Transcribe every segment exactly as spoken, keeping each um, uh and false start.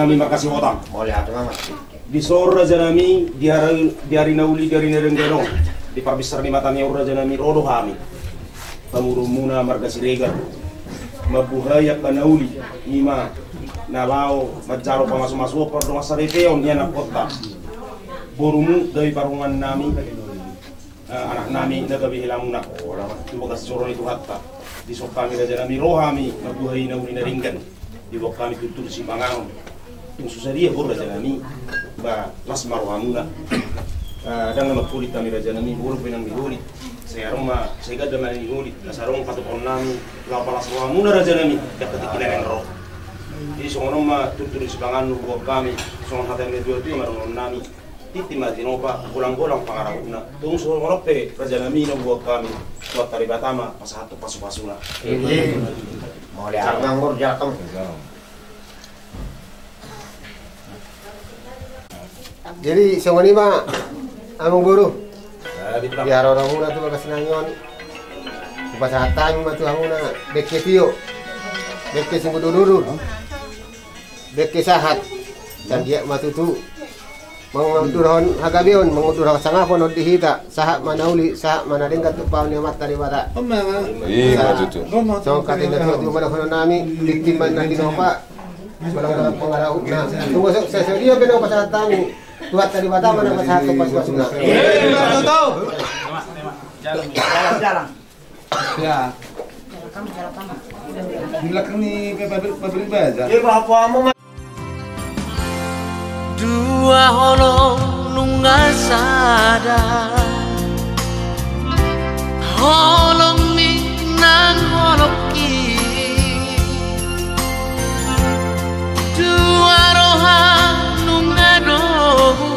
nami makasih hotang. Boleh atuh Mama. Di sor raja nami di hari di hari nauli dari nerenggeno di parbisar ni matanya raja nami rodo kami. Pamurumuna marga siregar. Mabuhaya kanauli ima nalao majaro pamasu-masu por rumah sarepeon yana kota. Borumu dari parungan nami anak nami nagabi hilamuna. Coba kasih soron itu hatta. Di sok kami raja nami rohami mabuhaya nauli neringgan. Di bawah kami tutur si bangang. Yang susah dia bor raja nami ba las marhamuna. Dan nama kulit kami raja nami bor pinang dihulit. Saya rumah saya gak ada main dihulit. Nasarong patupon nami lapalas marhamuna raja nami dapat ikinan roh. Jadi songono ma tutur si bangang buat kami songon hati yang dua itu marong nami. Titi mati nopa pulang-pulang pangarahuna. Tung songono pe raja nami no buat kami. Buat tari batama pas satu pasu-pasuna. Mau lihat nganggur jatuh. Jadi songoni mah among guru. Biar orang muna tu bagas nanyon. Pas hatang mah tu amuna dekke tio. Dekke sing dudurur. Dekke sahat. Dan dia mah tu tu mangudurhon hagabion mangudurhon sangapon od dihita saha manauli saha manadengkat tu paun yang mata di mata. Iya tu tu. So katina tu tu mana kono nami diktiman na dinopa. Walang pangarahut na. Tunggu sa serio pero pas hatang tuat tadi mata mana pas hatu pas wasuna. Eh, tahu. Jalan-jalan. Ya. Di belakang nih pabrik pabrik baja. Iya bapamu dua holong nunggah sadar holong minang holong ki dua roha nunggah dohu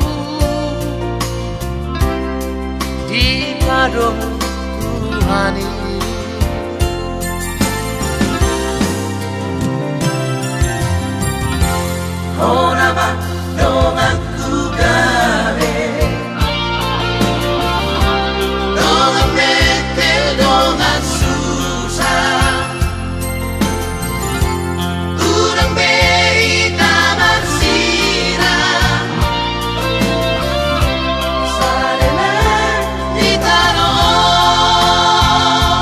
di padong Tuhani Honaba dong aku gawe dong metel dong susah urang berita bersira sarena di tanah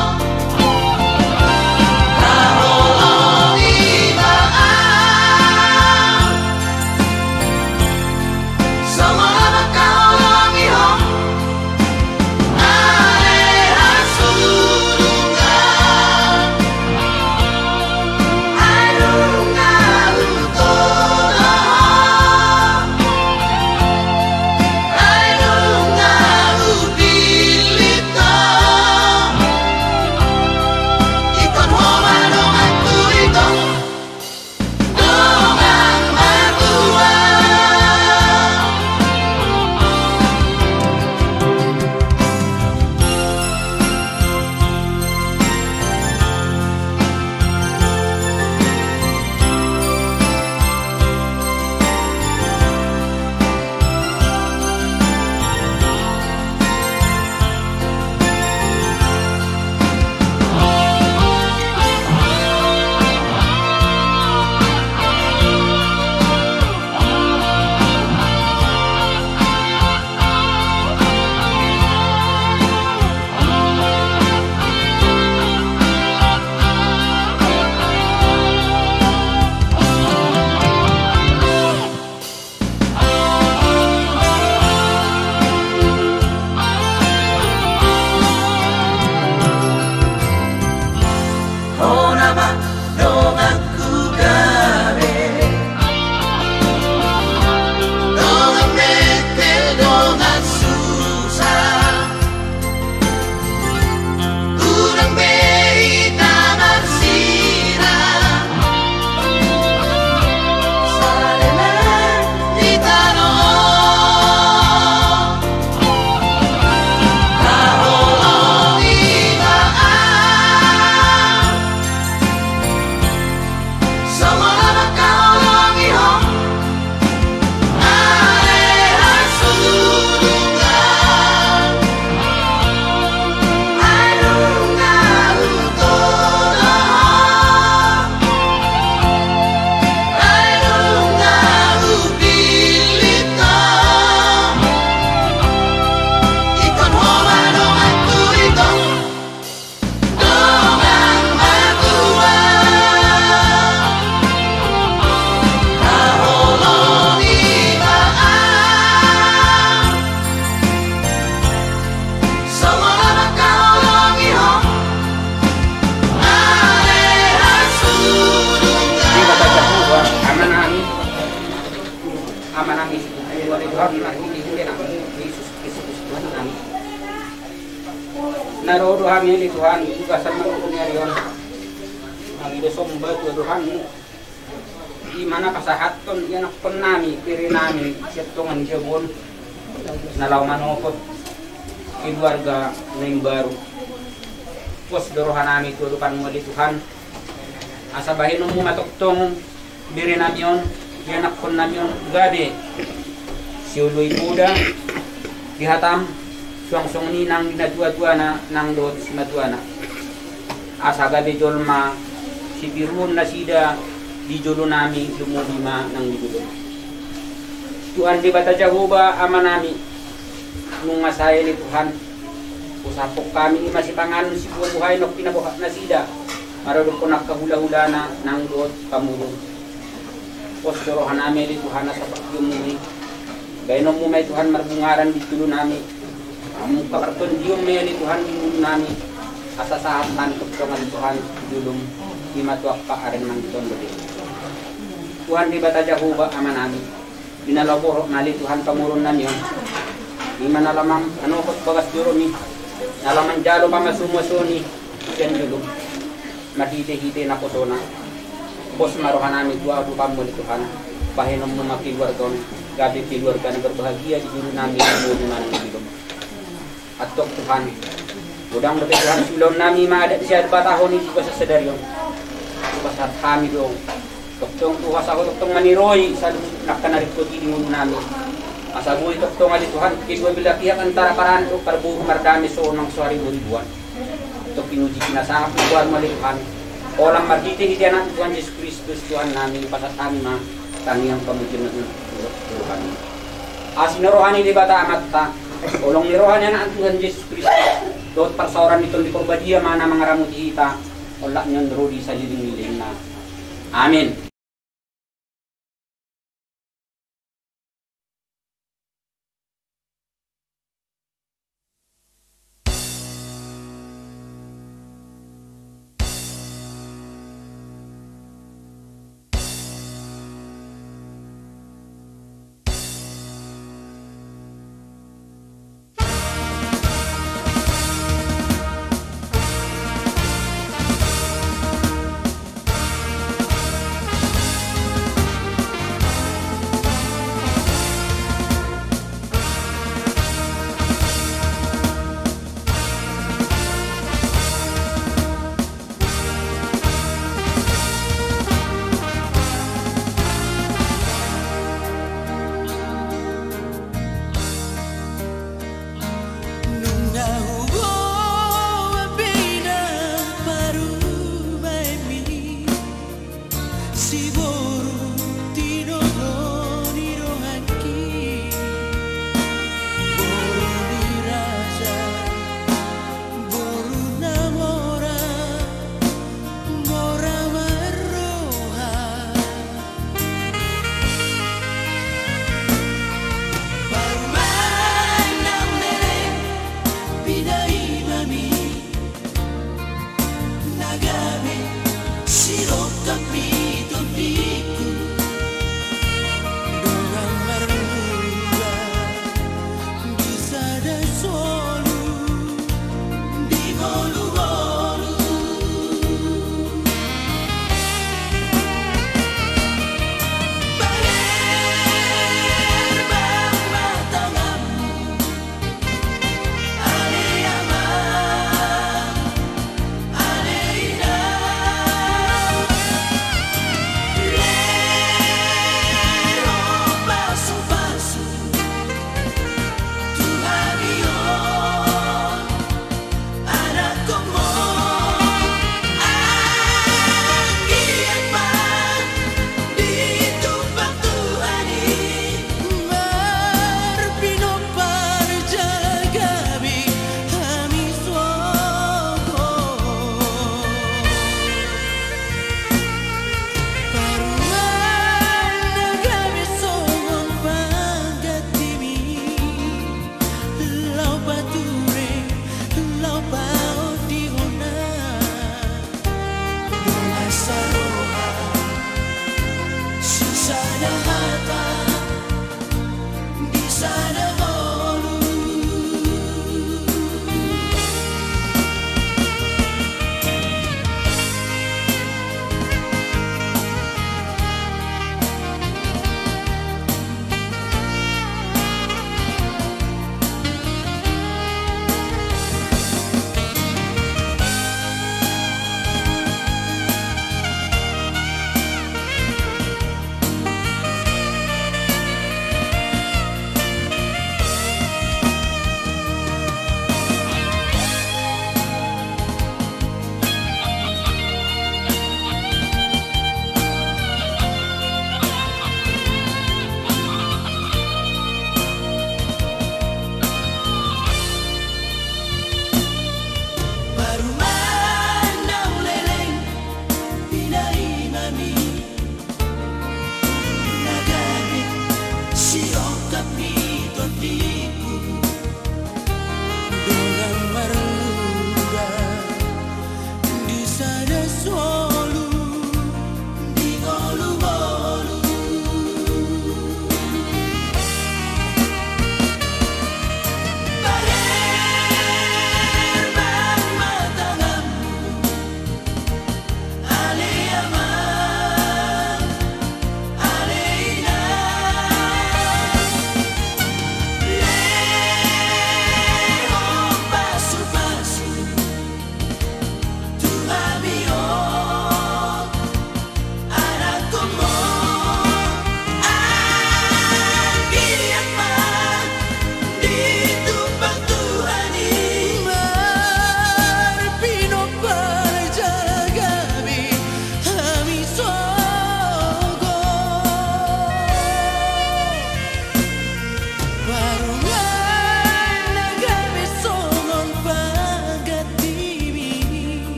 Tuhan nakikita na Yesus Kristus Tuhan namin. Narodo kami ni Tuhan, tugasan mo ko niya yun. Ang idosomba Tuhan mo. Di mana pasahaton, yan ako namin, piri namin, siyatong jabon. Nalaw manokot, keluarga na yung baru. Pos dorohan namin turupan mo di Tuhan. Asabahin mo matoktong, biri namin yun, yan ako namin yun, gabi. Siuloy muda, dihatam, suang-suang ni nang dinadua-dua na, nang doon si madua na. Asa gabi jolma, si Pirun na sida, di jolo nami lumulima ng libulo. Tuhan di bata Jehovah ama nami, nung masaya ni Tuhan, usapok kami ni masipangan si buong buhay no pinabuhat na sida, maradong ko nakahula-hula na ng doon pamulong. Postorohan namin ni Tuhan na sa pagyumuli. Gayong mo may Tuhan marbungaran di tulo nami. Among kaparton diyong may ni Tuhan di mulo nami. Asasahan tuktongan Tuhan dulong di matuak pa arin ng itong gabi. Tuhan di bata Jehovah ama namin. Dinalaboro nali Tuhan pamuron namin yun. Di manalamang ano kot bagas duro ni. Nalaman jalo pa masumuso ni. Yan dulong. Mahite-hite na kusona. Bos marohan namin dua upang muli Tuhan. Pahinom mo makiluar doon. Gabi kiluar ka na berbahagia di dulu namin ang muli manang ilong. At tok Tuhan. Udang lebih Tuhan sulom namin maadat siya batahon ni juga sesadaryo. Juga saat kami dong. Toktong tuha sa toktong maniroy sa nakanarit ko di mulu namin. Asabuhi toktong ali Tuhan. Kidwa bila pihak antara paraan o parbuh mardami so ng suari buribuan. Ito pinuji kinasangap ng Tuhan mali Tuhan. Orang marditi hiti anak Tuhan Yesus Kristus Tuhan namin pasasami ma tangiang pamujud ng Tuhan. Asin rohani di bata amat ta. Olong ni rohani anak Tuhan Yesus Kristus. Dot persauran itong di korbadia mana mga ramot ita. Wala niyan rodi sa liling-liling na. Amin.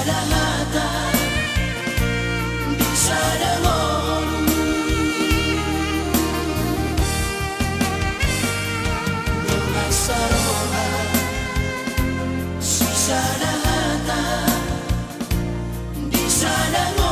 sadahata di sadangolu dengan saroha si sadahata di sadangolu.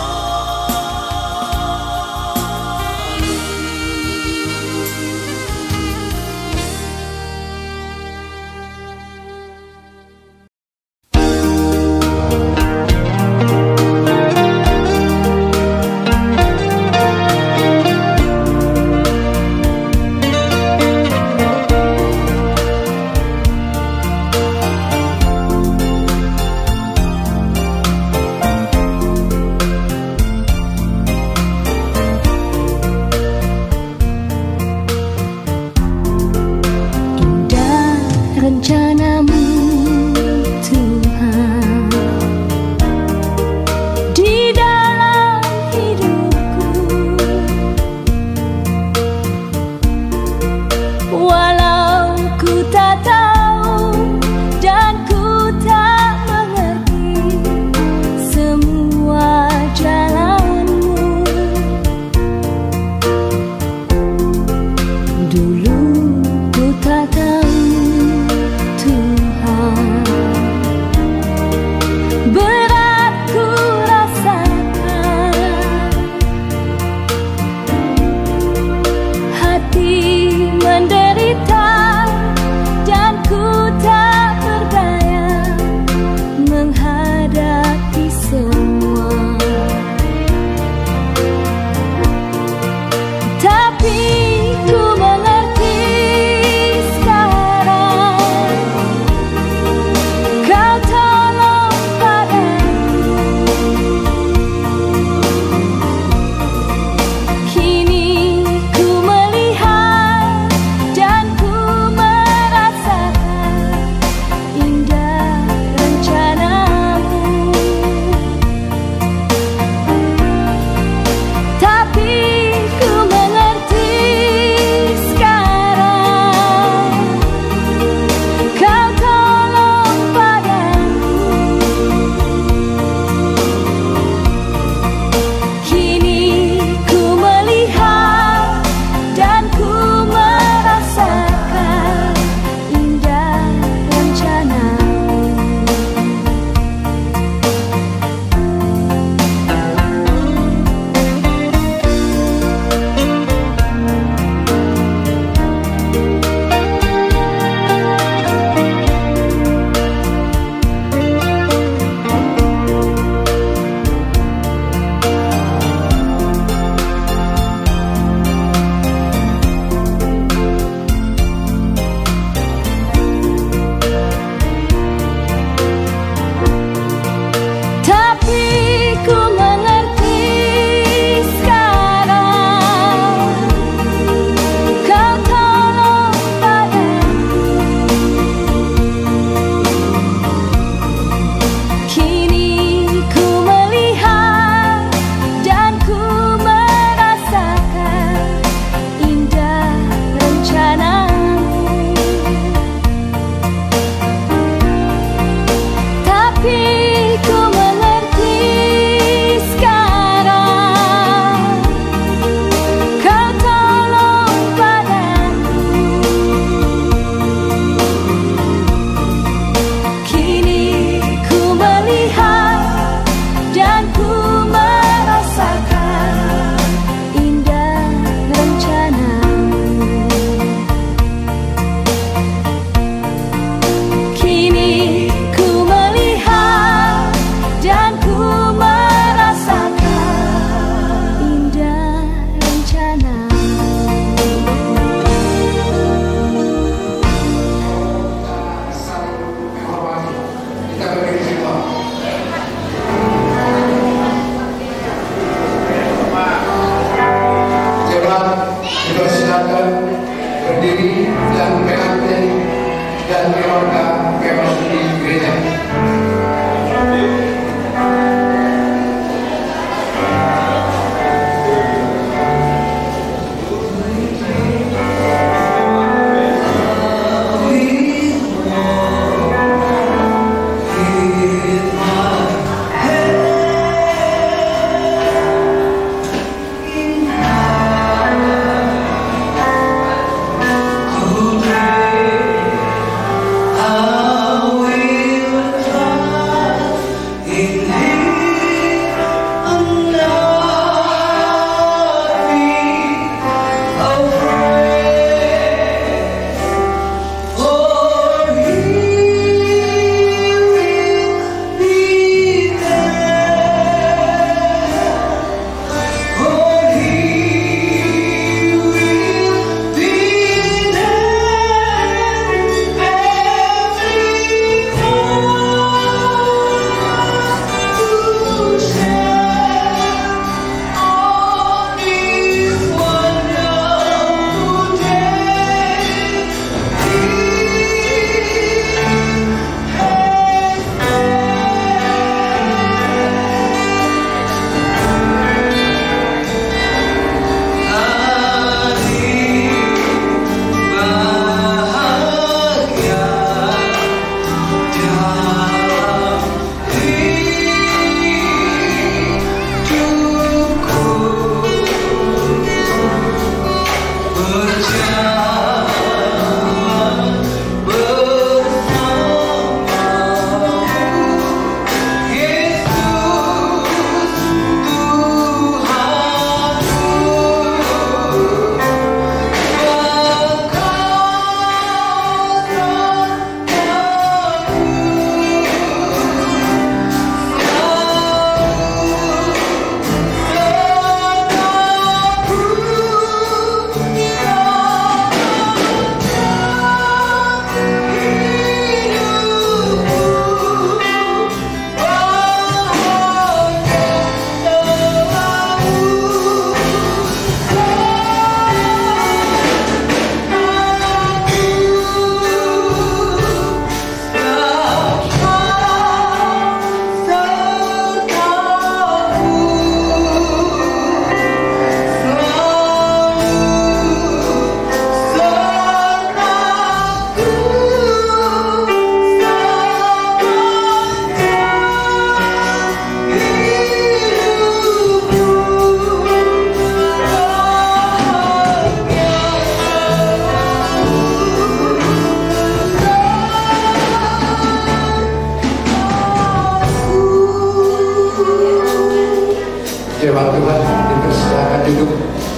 jemaat Tuhan, dipersilakan duduk.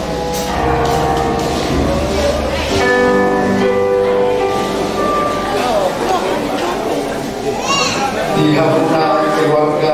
Dihapuskan keluarga.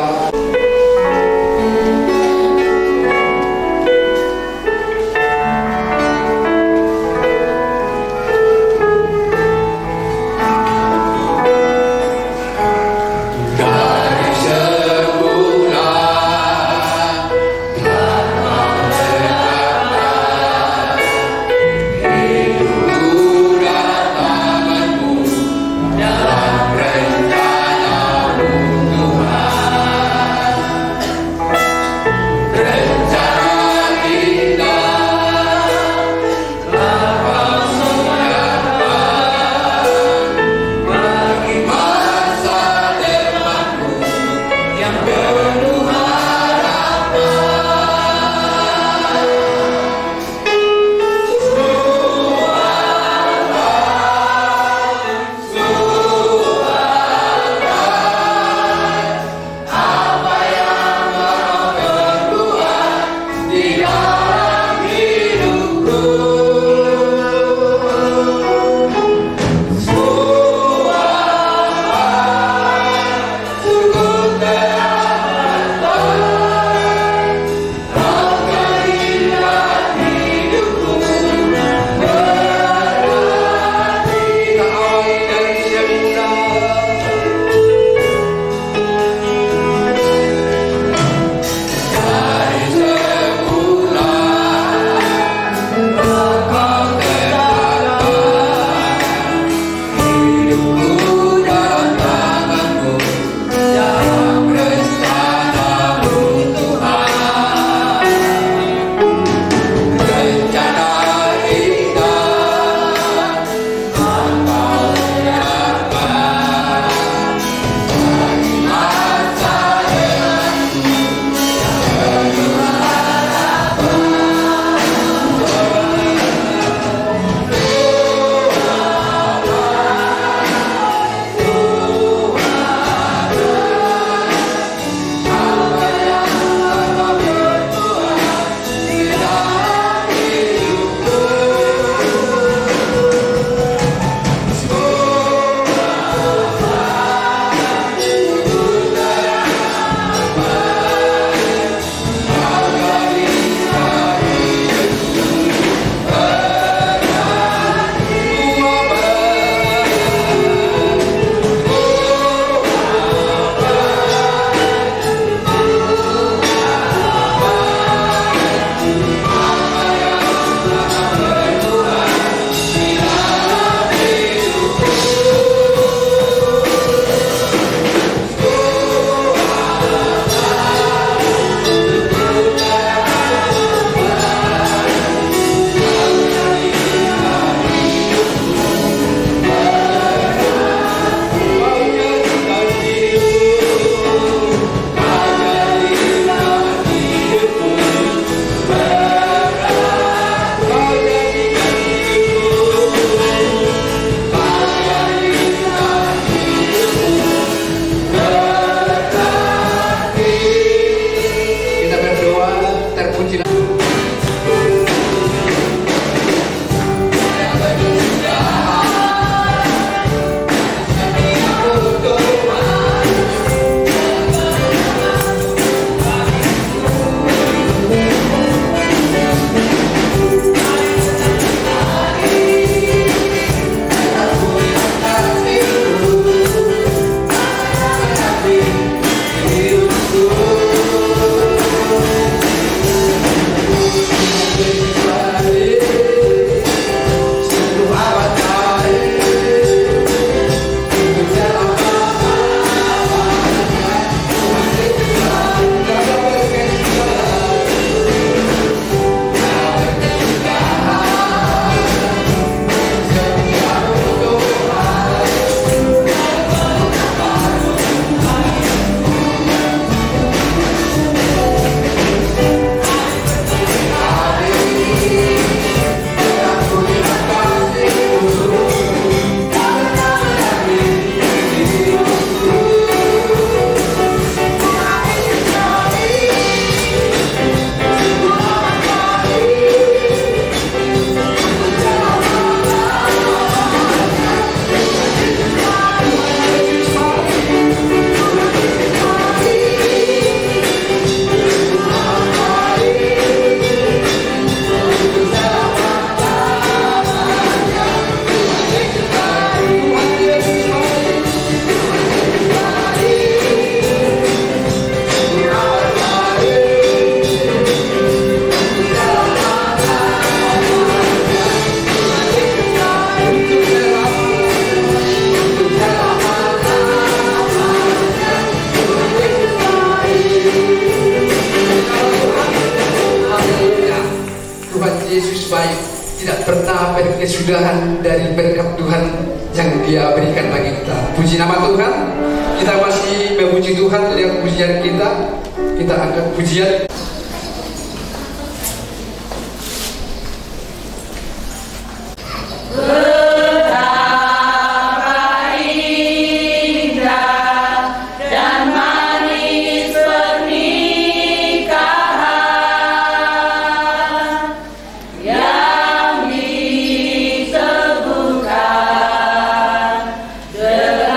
pernah berkesudahan dari berkat Tuhan yang Dia berikan bagi kita. Puji nama Tuhan. Kita masih memuji Tuhan. Lihat pujian kita. Kita angkat pujian.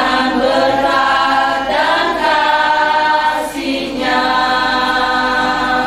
Dengan berkat dan kasih-Nya.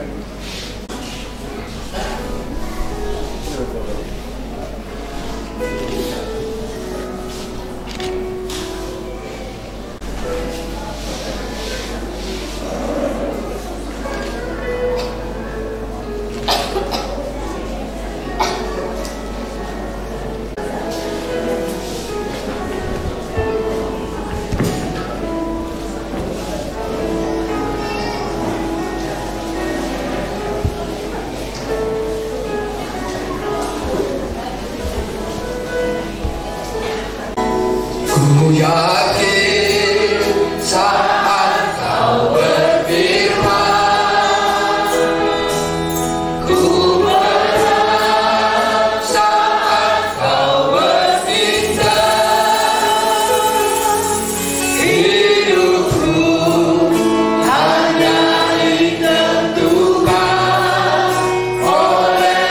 Ku yakin saat kau berfirman, ku menang saat kau bertindak. Hidupku hanya ditentukan oleh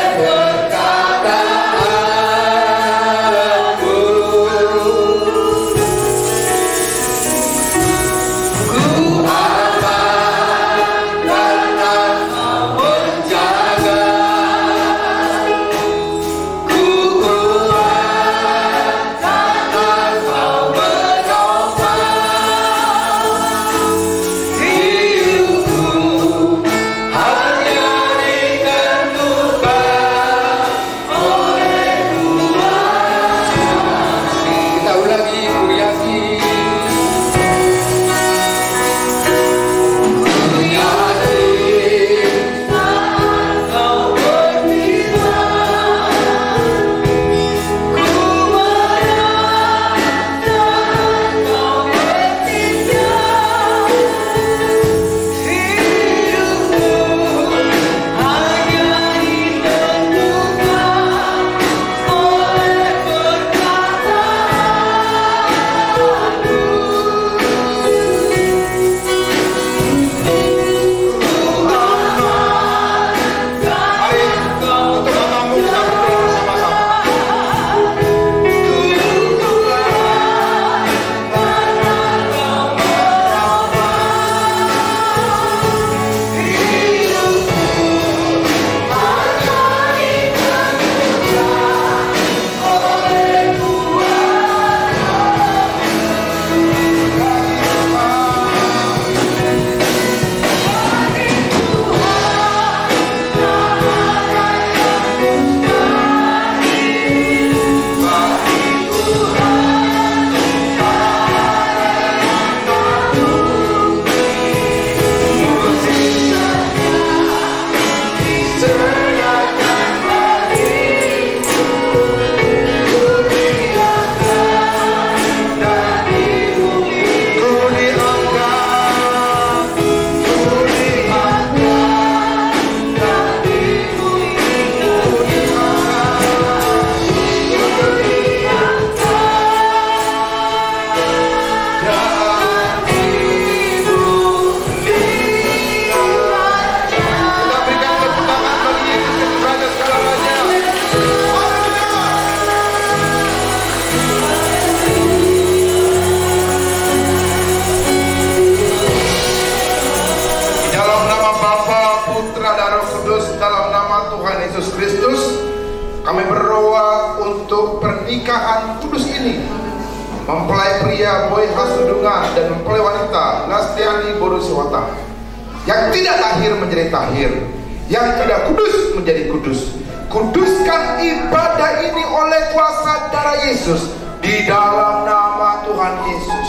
perkataanmu. Yesus Kristus, kami berdoa untuk pernikahan kudus ini, mempelai pria Boy Hasudunga dan mempelai wanita Lastiani Borusiwata, yang tidak tahir menjadi tahir, yang tidak kudus menjadi kudus. Kuduskan ibadah ini oleh kuasa darah Yesus, di dalam nama Tuhan Yesus.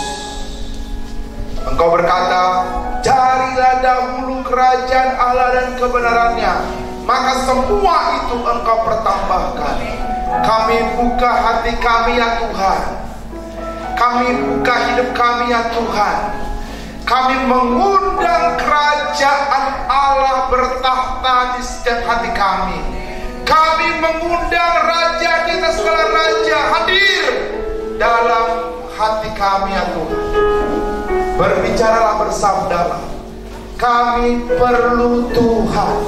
Engkau berkata, carilah dahulu kerajaan Allah dan kebenarannya, maka semua itu engkau pertambahkan. Kami buka hati kami ya Tuhan, kami buka hidup kami ya Tuhan. Kami mengundang kerajaan Allah bertahta di setiap hati kami. Kami mengundang Raja kita, segala Raja hadir dalam hati kami ya Tuhan. Berbicaralah, bersabdalah. Kami perlu Tuhan,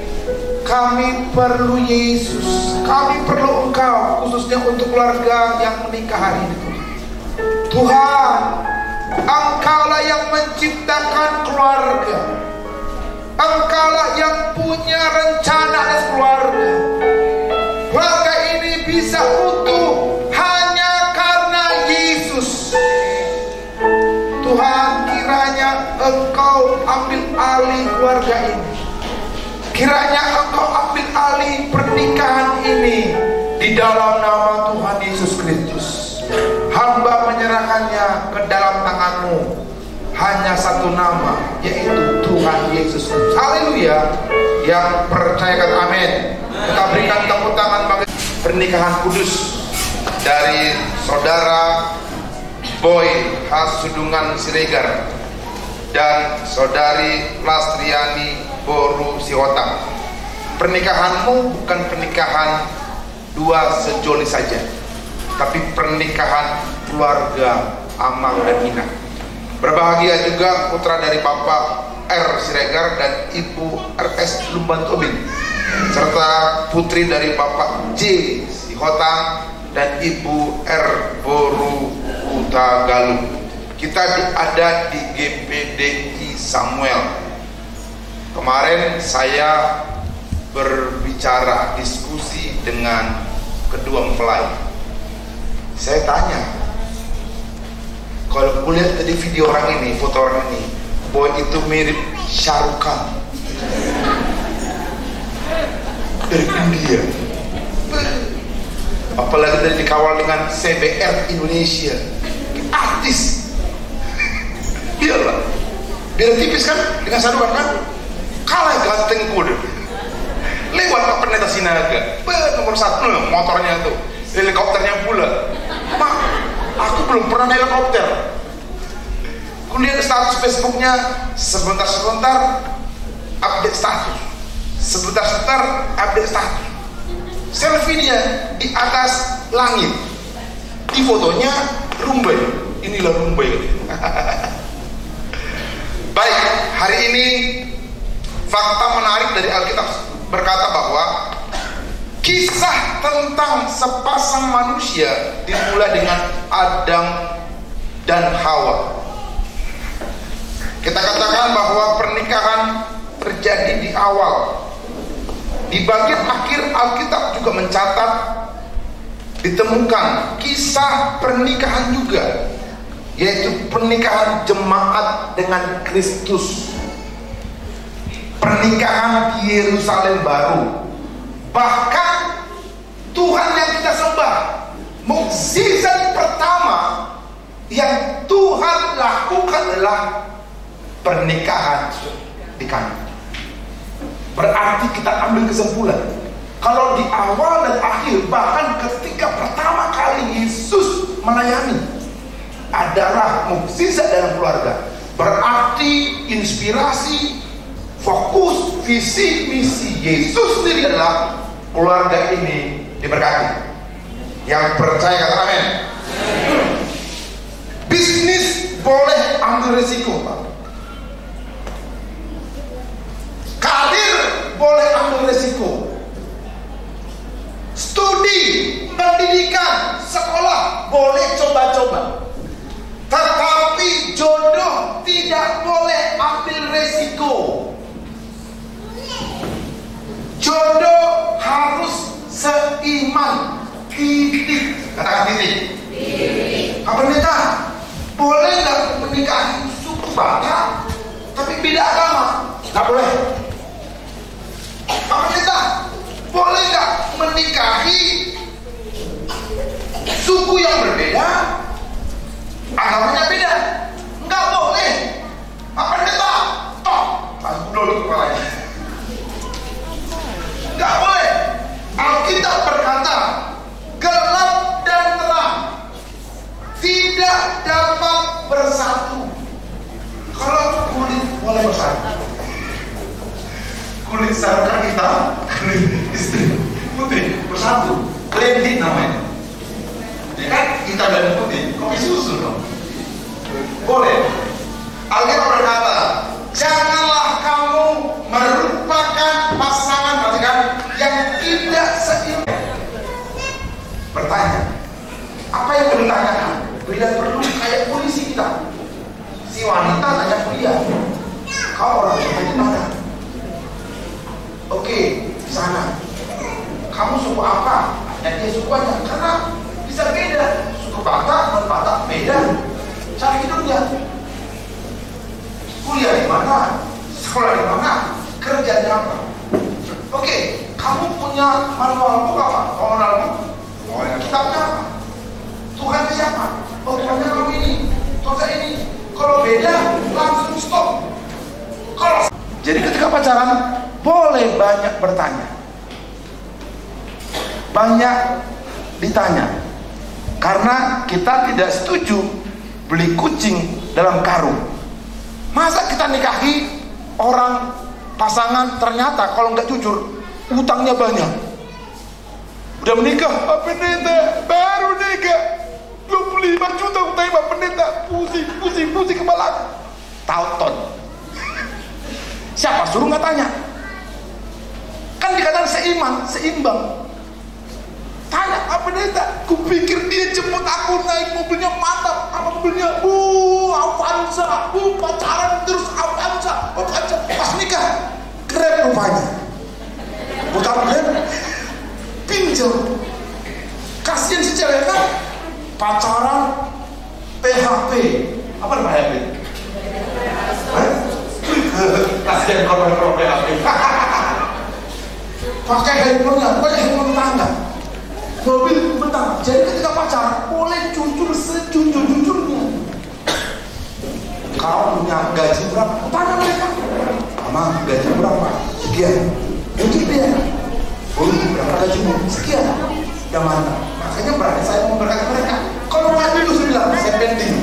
kami perlu Yesus, kami perlu Engkau, khususnya untuk keluarga yang menikah hari ini. Tuhan, Engkaulah yang menciptakan keluarga, Engkaulah yang punya rencana atas keluarga. Keluarga ini bisa utuh hanya karena Yesus. Tuhan, kiranya Engkau ambil alih keluarga ini. Kiranya Engkau ambil alih pernikahan ini di dalam nama Tuhan Yesus Kristus. Hamba menyerahkannya ke dalam tangan-Mu. Hanya satu nama, yaitu Tuhan Yesus Kristus. Haleluya. Yang percayakan amin. Kita berikan tepuk tangan bagi pernikahan kudus dari saudara Boy Hasudungan Siregar dan saudari Lastriani Boru Siwotang. Pernikahanmu bukan pernikahan dua sejoli saja, tapi pernikahan keluarga Amang dan Ina. Berbahagia juga putra dari Bapak R. Siregar dan Ibu R S Lumban Tobing, serta putri dari Bapak J. Sihotang dan Ibu R. Boru Utagalu. Kita ada di G P D I Samuel. Kemarin saya berbicara diskusi dengan kedua mempelai. Saya tanya, kalau kulihat tadi video orang ini, foto orang ini, Boy itu mirip Shah Rukh Khan dari India, apalagi dari dikawal dengan C B R Indonesia, artis. Iyalah, beda tipis kan dengan Shah Rukh Khan kan, kalah ganteng kuda. Lewat ke Pendeta Sinaga, nomor satu, motornya tuh, helikopternya pula. Mak, aku belum pernah naik helikopter. Kulihat status Facebooknya, sebentar-sebentar update status, sebentar-sebentar update status. Selfie-nya di atas langit, di fotonya Rumbai. Inilah Rumbai. Baik, hari ini fakta menarik dari Alkitab berkata bahwa kisah tentang sepasang manusia dimulai dengan Adam dan Hawa. Kita katakan bahwa pernikahan terjadi di awal. Di bagian akhir Alkitab juga mencatat ditemukan kisah pernikahan juga, yaitu pernikahan jemaat dengan Kristus, pernikahan di Yerusalem baru. Bahkan Tuhan yang kita sembah, mukjizat pertama yang Tuhan lakukan adalah pernikahan di Kana. Berarti kita ambil kesimpulan, kalau di awal dan akhir, bahkan ketika pertama kali Yesus melayani, adalah mukjizat dalam keluarga. Berarti inspirasi, fokus, visi, misi Yesus sendiri adalah keluarga ini diberkati. Yang percaya kata amin. Bisnis boleh ambil risiko, Pak. Karir boleh ambil risiko. Studi, pendidikan, sekolah boleh coba-coba. Tetapi jodoh tidak boleh ambil resiko. Jodoh harus seiman. Titik. Katakan titik. Pak Pendeta, boleh nggak menikahi suku Batak tapi beda agama? Nggak boleh. Pak Pendeta, boleh nggak menikahi suku yang berbeda, agamanya beda? Nggak boleh. Pak Pendeta, toh, masuk dulu kepalanya. Nggak boleh. Alkitab berkata, gelap dan terang tidak dapat bersatu. Kalau kulit boleh bersatu, kulit sarung kita, kulit istri putih bersatu, blended namanya. Ya kan, kita dan putih, kopi susu dong. Boleh. Alkitab berkata, janganlah kamu merupakan pasangan, perhatikan, yang tidak seiman. Bertanya, apa yang bertanya? Bila perlu kayak polisi kita, si wanita tanya kuliah, kau orang tua di mana? Oke, di sana. Kamu suku apa? Dan dia suku aja. Karena bisa beda. Suku Batak, non Batak beda. Cara hidupnya. Kuliah di mana? Sekolah di mana? Kerja di apa? Oke, kamu punya manual buku apa? Manual buku? Oh, ya, kitabnya apa? Tuhan siapa? Oh, Tuhannya kamu ini. Tuhan ini. Kalau beda, langsung stop. Kalau jadi ketika pacaran, boleh banyak bertanya, banyak ditanya, karena kita tidak setuju beli kucing dalam karung. Masa kita nikahi orang pasangan ternyata kalau nggak jujur utangnya banyak. Udah menikah, Pak Pendeta, baru nikah dua puluh lima juta utangnya Pak Pendeta, pusing, pusing, pusing kepala. Tauton. Siapa suruh nggak tanya? Kan dikatakan seiman, seimbang. Tanya Pak Pendeta, kupikir dia jemput aku naik mobilnya mantap, apa mobilnya, bu Avanza, bu pacaran terus Avanza, Avanza, pas nikah, Grab rupanya, bukan Grab, pinjam. Kasian si cewek kan, pacaran, P H P, apa namanya P H P? Kasian korban-korban P H P. Pakai handphonenya, pakai handphone tangga, mobil bertangga. Jadi ketika pacaran boleh jujur sejujur-jujurnya. Kau punya gaji berapa? Tanya mereka. Mama gaji berapa? Sekian. Mungkin dia. Oh, berapa gajimu? Sekian. Sudah mantap. Makanya berani saya memberkati mereka. Kalau nggak dulu saya bilang saya pending.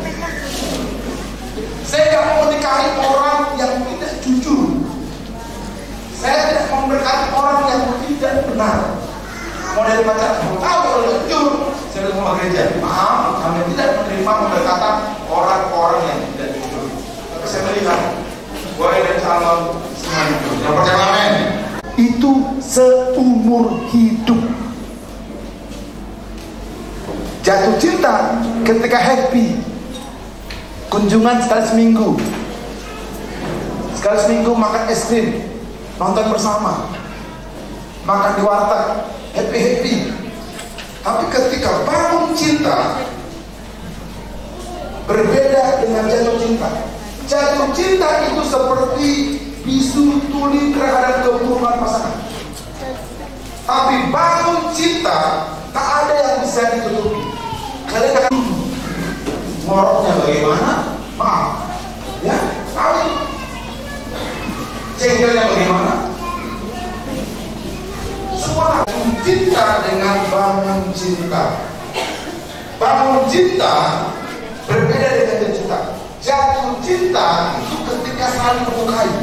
Saya tidak mau menikahi orang yang tidak jujur. Saya tidak memberkati orang yang tidak benar. Mau dari pacar, mau tahu kalau jujur. Saya bilang sama gereja, maaf, kami tidak menerima memberkatan orang-orang yang tidak jujur. Tapi saya melihat, boleh dan calon semua jujur. Yang percaya amin. Itu seumur hidup. Jatuh cinta ketika happy. Kunjungan sekali seminggu, sekali seminggu makan es krim, nonton bersama, makan di warteg, happy happy. Tapi ketika bangun cinta, berbeda dengan jatuh cinta. Jatuh cinta itu seperti bisu tuli terhadap keburukan pasangan. Tapi bangun cinta tak ada yang bisa ditutupi. Kalian akan ngoroknya bagaimana? Maaf, ya, kali cengkelnya bagaimana? Semua cinta dengan bangun cinta. Bangun cinta berbeda dengan jatuh cinta. Jatuh cinta itu ketika saling menyukai.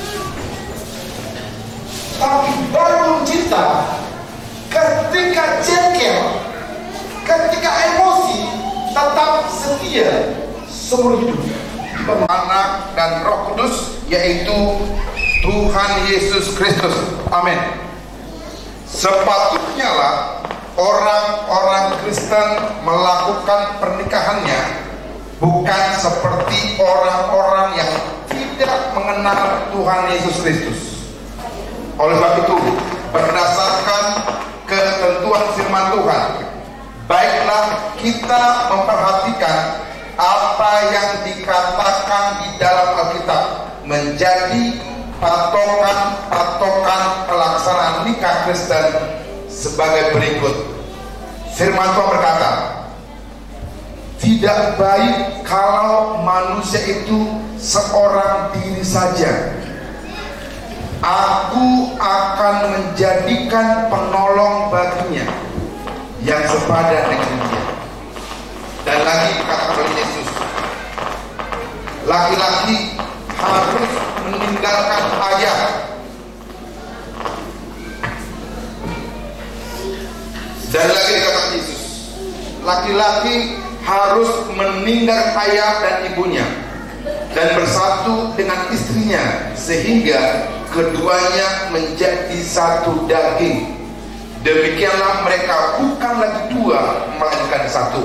Tapi bangun cinta ketika jengkel, ketika emosi, tetap setia seumur hidup. Anak dan Roh Kudus, yaitu Tuhan Yesus Kristus. Amin. Sepatutnya lah orang-orang Kristen melakukan pernikahannya bukan seperti orang-orang yang tidak mengenal Tuhan Yesus Kristus. Oleh sebab itu, berdasarkan ketentuan firman Tuhan, baiklah kita memperhatikan apa yang dikatakan di dalam Alkitab menjadi patokan-patokan pelaksanaan nikah Kristen sebagai berikut. Firman Tuhan berkata, tidak baik kalau manusia itu seorang diri saja. Aku akan menjadikan penolong baginya yang sepadan dengan dia. Dan lagi kata oleh Yesus, laki-laki harus meninggalkan ayah dan lagi kata Yesus, laki-laki harus meninggalkan ayah dan ibunya dan bersatu dengan istrinya sehingga keduanya menjadi satu daging. Demikianlah mereka bukan lagi dua, melainkan satu.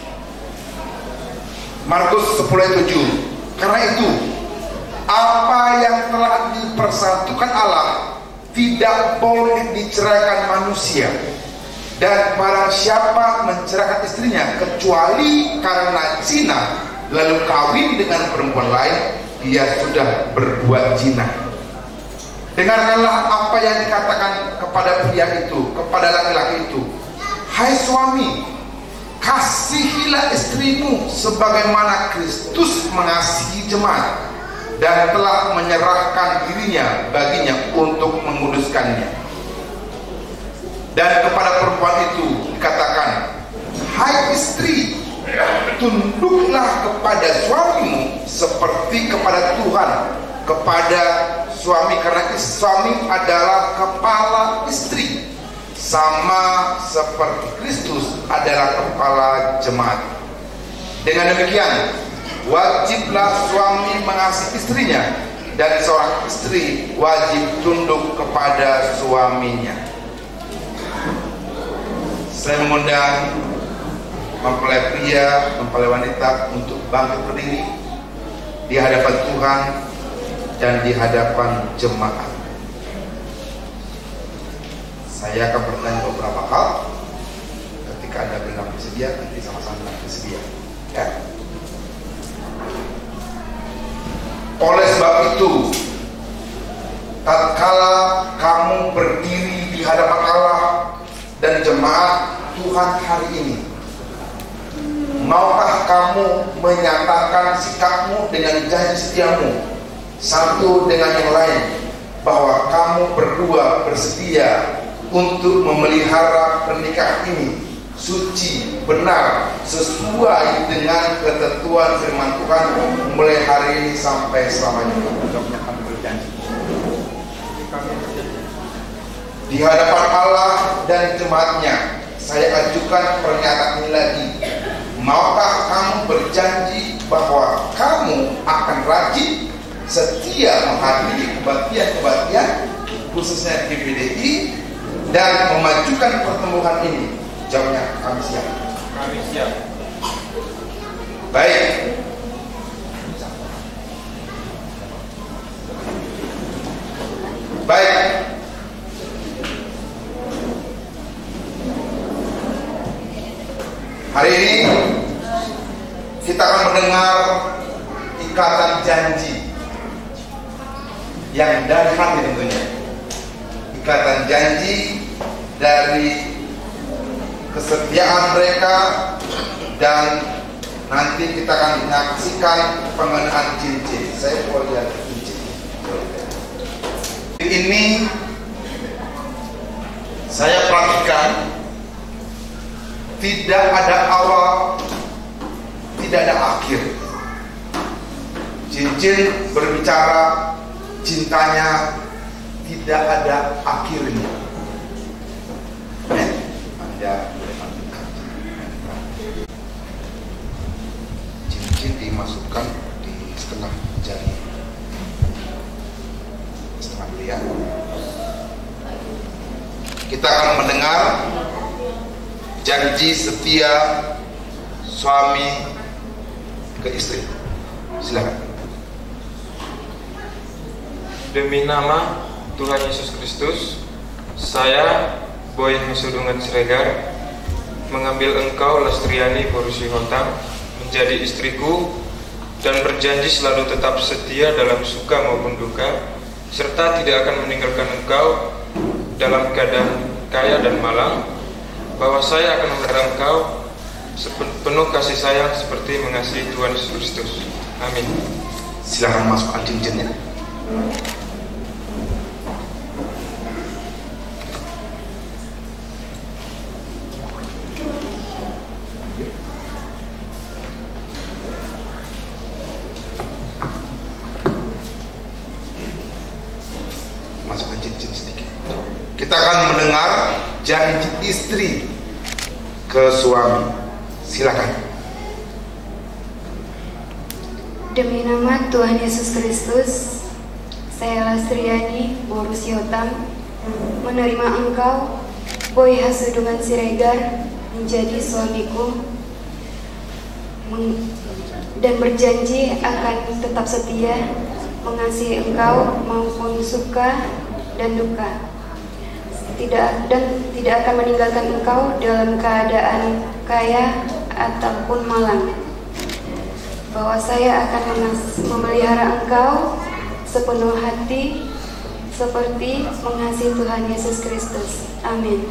Markus sepuluh ayat tujuh. Karena itu, apa yang telah dipersatukan Allah, tidak boleh diceraikan manusia, dan barang siapa menceraikan istrinya kecuali karena zina lalu kawin dengan perempuan lain, dia sudah berbuat zina. Dengarkanlah apa yang dikatakan kepada pria itu, kepada laki-laki itu. Hai suami, kasihilah istrimu sebagaimana Kristus mengasihi jemaat dan telah menyerahkan dirinya baginya untuk menguduskannya. Dan kepada perempuan itu dikatakan, hai istri, tunduklah kepada suamimu seperti kepada Tuhan kepada suami, karena suami adalah kepala istri, sama seperti Kristus adalah kepala jemaat. Dengan demikian, wajiblah suami mengasihi istrinya, dan seorang istri wajib tunduk kepada suaminya. Saya mengundang mempelai pria, mempelai wanita untuk bangkit berdiri di hadapan Tuhan dan di hadapan jemaat. Saya akan bertanya beberapa hal. Ketika Anda bilang bersedia, nanti sama-sama bersedia. Ya. Oleh sebab itu, tatkala kamu berdiri di hadapan Allah dan jemaat Tuhan hari ini, maukah kamu menyatakan sikapmu dengan janji setiamu satu dengan yang lain, bahwa kamu berdua bersedia untuk memelihara pernikahan ini suci, benar, sesuai dengan ketentuan firman Tuhan mulai hari ini sampai selamanya? Jawabnya kami berjanji. Di hadapan Allah dan jemaatnya, saya ajukan pernyataan ini lagi. Maukah kamu berjanji bahwa kamu akan rajin, setia menghadiri kebaktian-kebaktian, khususnya G P D I, dan memajukan pertumbuhan ini? Jawabnya, kami siap. Kami siap. Baik. Baik. Hari ini kita akan mendengar ikatan janji yang dari hati tentunya. Ikatan janji dari kesetiaan mereka, dan nanti kita akan menyaksikan pengenaan cincin. Saya mau lihat cincin ini. Saya perhatikan tidak ada awal, tidak ada akhir. Cincin berbicara cintanya tidak ada akhirnya. Anda boleh ambilkan cincin, dimasukkan di setengah jari, setengah lihat. Kita akan mendengar janji setia suami ke istri. Silakan. Demi nama Tuhan Yesus Kristus, saya Boy Hasudungan Siregar mengambil engkau Lestriani Borusi Hotam menjadi istriku, dan berjanji selalu tetap setia dalam suka maupun duka, serta tidak akan meninggalkan engkau dalam keadaan kaya dan malang, bahwa saya akan memelihara engkau penuh kasih sayang seperti mengasihi Tuhan Yesus Kristus. Amin. Silakan masukkan cincinnya. Masukkan cincin sedikit. Kita akan mendengar janji istri ke suami. Silakan. Demi nama Tuhan Yesus Kristus, saya Lestriani Borusi Hotam menerima engkau, Boy Hasudungan Siregar, menjadi suamiku dan berjanji akan tetap setia mengasihi engkau maupun suka dan duka. Tidak dan tidak akan meninggalkan engkau dalam keadaan kaya ataupun malang. Bahwa saya akan memelihara engkau sepenuh hati seperti mengasihi Tuhan Yesus Kristus. Amin.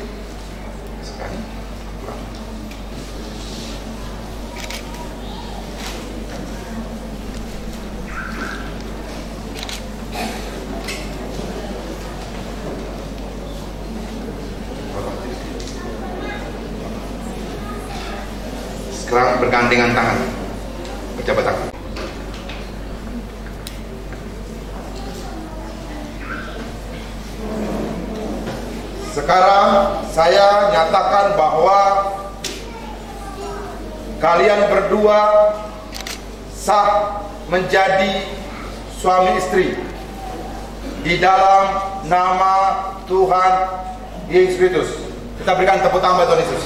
Sekarang bergandengan tangan, berjabat tangan. Sekarang saya nyatakan bahwa kalian berdua sah menjadi suami istri di dalam nama Tuhan Yesus Kristus. Kita berikan tepuk tangan buat Tuhan Yesus.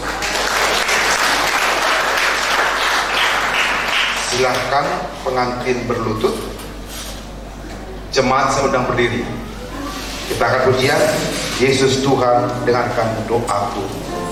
Silahkan pengantin berlutut, jemaat sedang berdiri. Kita akan pujian Yesus Tuhan, dengarkan doaku.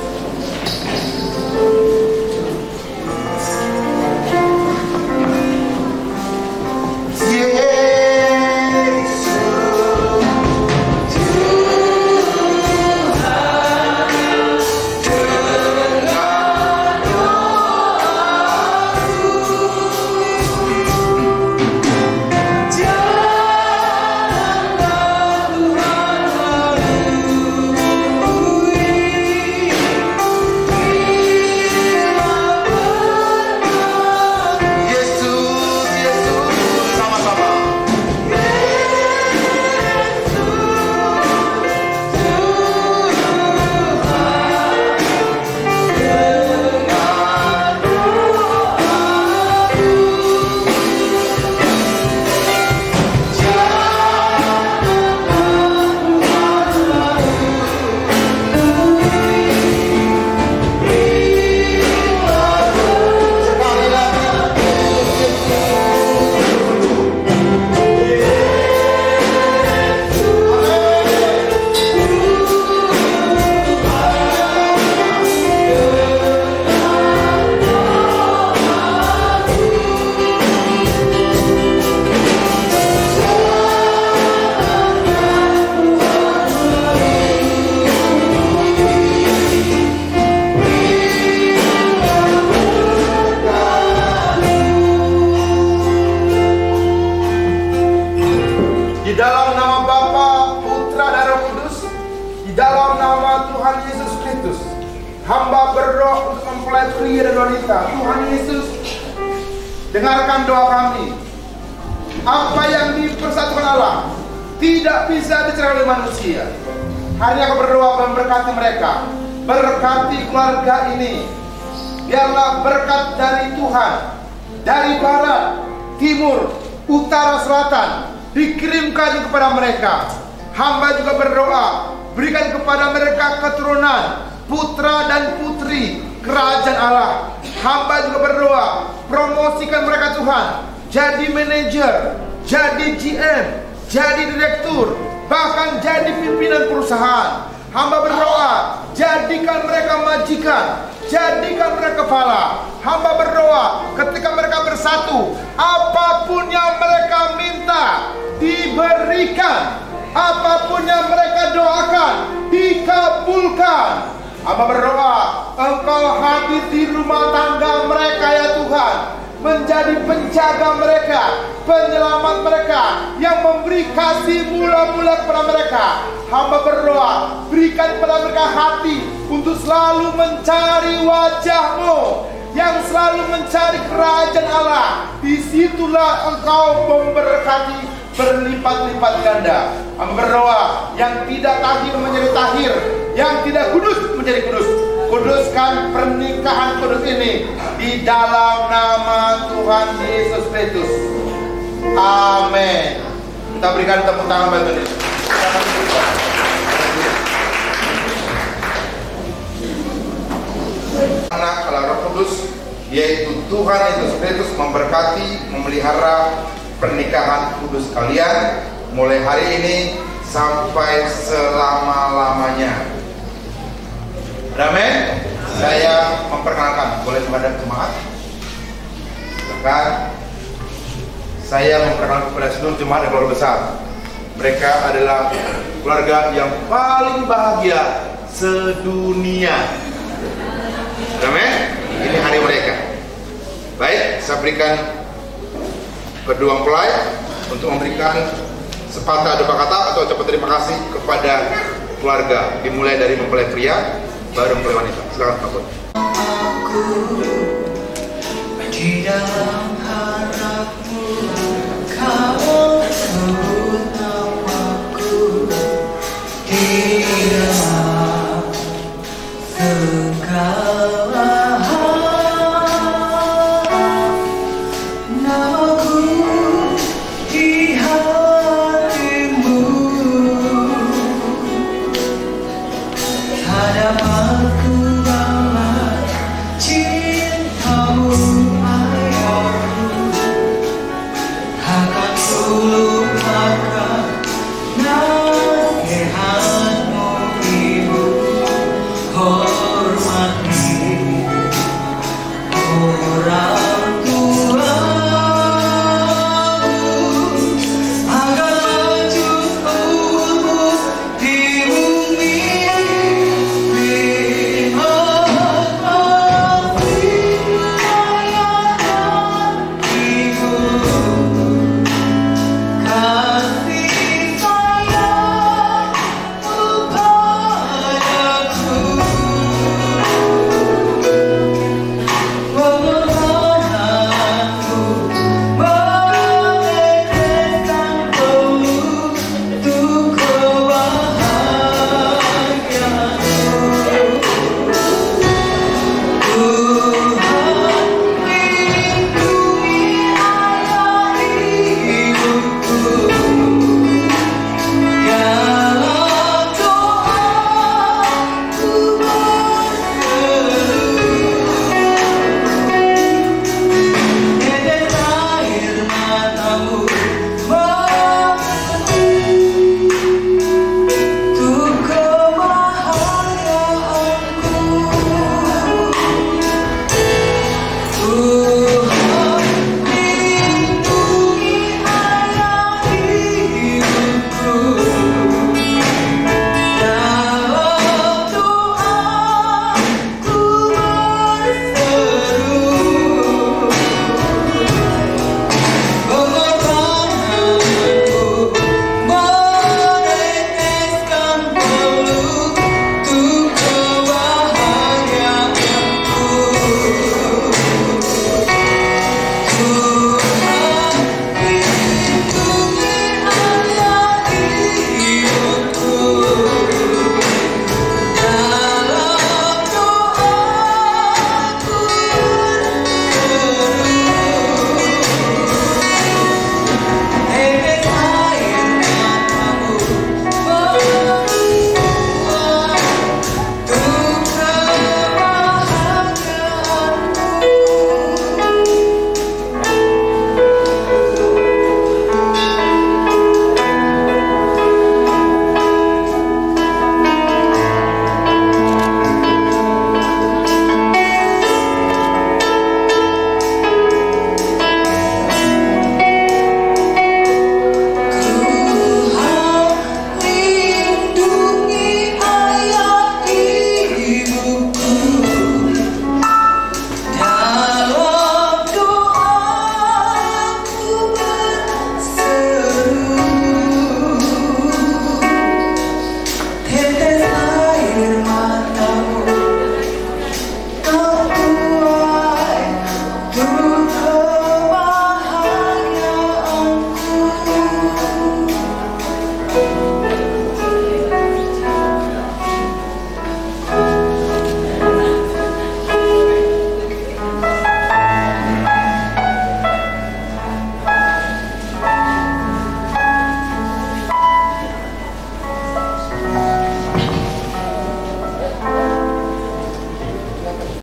Hamba berdoa untuk mempelai pria dan wanita. Tuhan Yesus, dengarkan doa kami. Apa yang dipersatukan Allah tidak bisa dicerai oleh manusia. Hari ini aku berdoa memberkati mereka, berkati keluarga ini. Biarlah berkat dari Tuhan, dari barat, timur, utara, selatan dikirimkan kepada mereka. Hamba juga berdoa, berikan kepada mereka keturunan, putra dan putri kerajaan Allah. Hamba juga berdoa, promosikan mereka Tuhan, jadi manajer, jadi G M, jadi direktur, bahkan jadi pimpinan perusahaan. Hamba berdoa, jadikan mereka majikan, jadikan mereka kepala. Hamba berdoa, ketika mereka bersatu, apapun yang mereka minta diberikan, apapun yang mereka doakan dikabulkan. Hamba berdoa, Engkau hadir di rumah tangga mereka ya Tuhan, menjadi penjaga mereka, penyelamat mereka, yang memberi kasih mula-mula kepada mereka. Hamba berdoa, berikan kepada mereka hati untuk selalu mencari wajah-Mu, yang selalu mencari kerajaan Allah. Disitulah Engkau memberkati berlipat-lipat ganda. Hamba berdoa, yang tidak tahir menjadi tahir, yang tidak kudus menjadi kudus. Kuduskan pernikahan kudus ini di dalam nama Tuhan Yesus Kristus. Amin. Kita berikan tepuk tangan bagi Yesus. Anak Allah Roh Kudus, yaitu Tuhan Yesus Kristus, memberkati, memelihara pernikahan kudus kalian. Mulai hari ini sampai selama-lamanya. Amin. Saya memperkenalkan, boleh kepada jemaat. Silakan. Saya memperkenalkan kepada seluruh jemaat dan keluarga besar. Mereka adalah keluarga yang paling bahagia sedunia. Amin. Ini hari mereka. Baik, saya berikan kedua mempelai untuk memberikan sepatah doa kata atau ucapan terima kasih kepada keluarga, dimulai dari mempelai pria baru mempelai wanita. Silakan Pak Bud. Di dalam